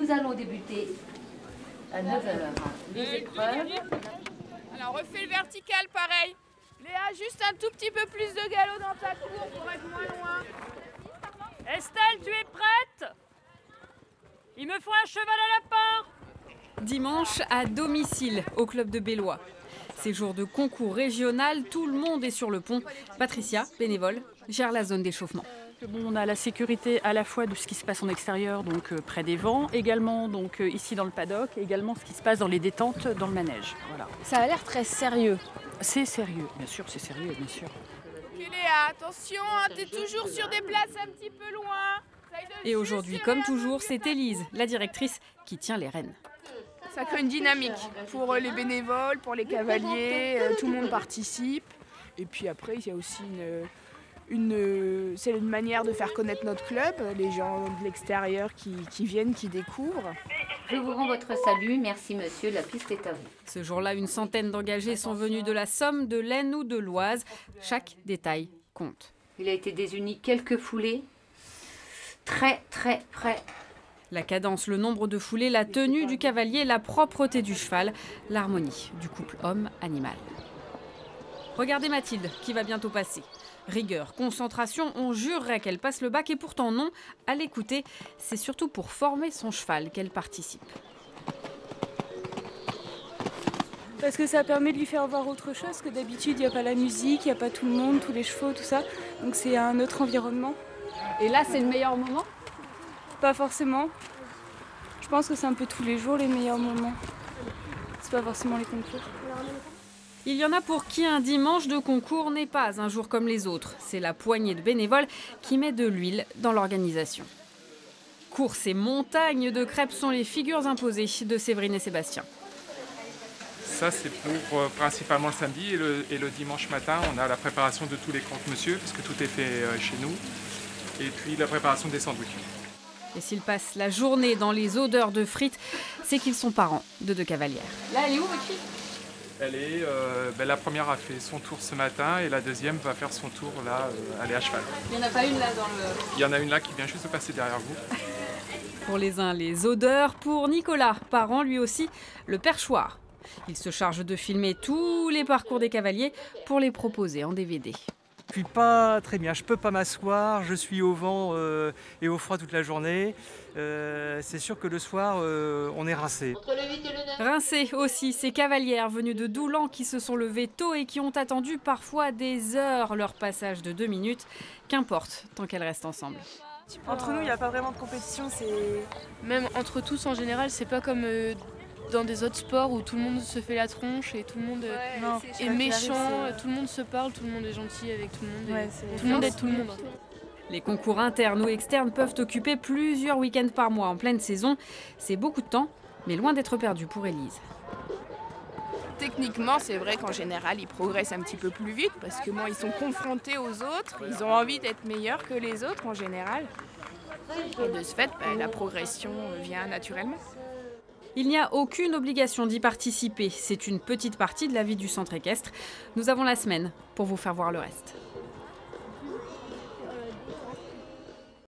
nous allons débuter à 9 h les épreuves. Alors refais le vertical pareil. Léa, juste un tout petit peu plus de galop dans ta cour pour être moins loin. Estelle, tu es prête? Il me faut un cheval à lapin. Dimanche, à domicile, au club de Bellois. Ces jours de concours régional, tout le monde est sur le pont. Patricia, bénévole, gère la zone d'échauffement. Bon, on a la sécurité à la fois de ce qui se passe en extérieur, donc près des vents, également donc ici dans le paddock, et également ce qui se passe dans les détentes dans le manège. Voilà. Ça a l'air très sérieux. C'est sérieux, bien sûr, c'est sérieux, bien sûr. Ok Léa, attention, hein, t'es toujours sur des places un petit peu loin. Et aujourd'hui, comme toujours, c'est Élise, la directrice, qui tient les rênes. Ça crée une dynamique pour les bénévoles, pour les cavaliers, tout le monde participe. Et puis après, il y a aussi c'est une manière de faire connaître notre club, les gens de l'extérieur qui viennent, qui découvrent. Je vous rends votre salut, merci monsieur, la piste est à vous. Ce jour-là, une centaine d'engagés sont venus de la Somme, de l'Aisne ou de l'Oise. Chaque détail compte. Il a été désuni quelques foulées, très près. La cadence, le nombre de foulées, la tenue du cavalier, la propreté du cheval, l'harmonie du couple homme-animal. Regardez Mathilde, qui va bientôt passer. Rigueur, concentration, on jurerait qu'elle passe le bac et pourtant non. À l'écouter, c'est surtout pour former son cheval qu'elle participe. Parce que ça permet de lui faire voir autre chose, que d'habitude il n'y a pas la musique, il n'y a pas tout le monde, tous les chevaux, tout ça. Donc c'est un autre environnement. Et là c'est le meilleur moment? Pas forcément. Je pense que c'est un peu tous les jours les meilleurs moments. C'est pas forcément les concours. Il y en a pour qui un dimanche de concours n'est pas un jour comme les autres. C'est la poignée de bénévoles qui met de l'huile dans l'organisation. Courses et montagnes de crêpes sont les figures imposées de Séverine et Sébastien. Ça, c'est pour principalement le samedi et le dimanche matin, on a la préparation de tous les croque-monsieur, parce que tout est fait chez nous, et puis la préparation des sandwichs. Et s'ils passent la journée dans les odeurs de frites, c'est qu'ils sont parents de 2 cavalières. Là elle est où votre fille? Elle est, la première a fait son tour ce matin, et la deuxième va faire son tour là, elle est à cheval. Il n'y en a pas une là dans le... Il y en a une là qui vient juste de passer derrière vous. Pour les uns, les odeurs. Pour Nicolas, parent lui aussi, le perchoir. Il se charge de filmer tous les parcours des cavaliers pour les proposer en DVD. Je suis pas très bien, je peux pas m'asseoir, je suis au vent et au froid toute la journée. C'est sûr que le soir, on est rincé. Rincés aussi, ces cavalières venues de Doulan qui se sont levées tôt et qui ont attendu parfois des heures leur passage de 2 minutes. Qu'importe, tant qu'elles restent ensemble. Entre nous, il n'y a pas vraiment de compétition. Même entre tous en général, c'est pas comme dans des autres sports où tout le monde se fait la tronche et tout le monde est méchant, tout le monde se parle, tout le monde est gentil avec tout le monde. Tout le monde aide tout le monde. Les concours internes ou externes peuvent occuper plusieurs week-ends par mois en pleine saison. C'est beaucoup de temps, mais loin d'être perdu pour Élise. Techniquement, c'est vrai qu'en général, ils progressent un petit peu plus vite parce que ils sont confrontés aux autres, ils ont envie d'être meilleurs que les autres en général. Et de ce fait, la progression vient naturellement. Il n'y a aucune obligation d'y participer. C'est une petite partie de la vie du centre équestre. Nous avons la semaine pour vous faire voir le reste.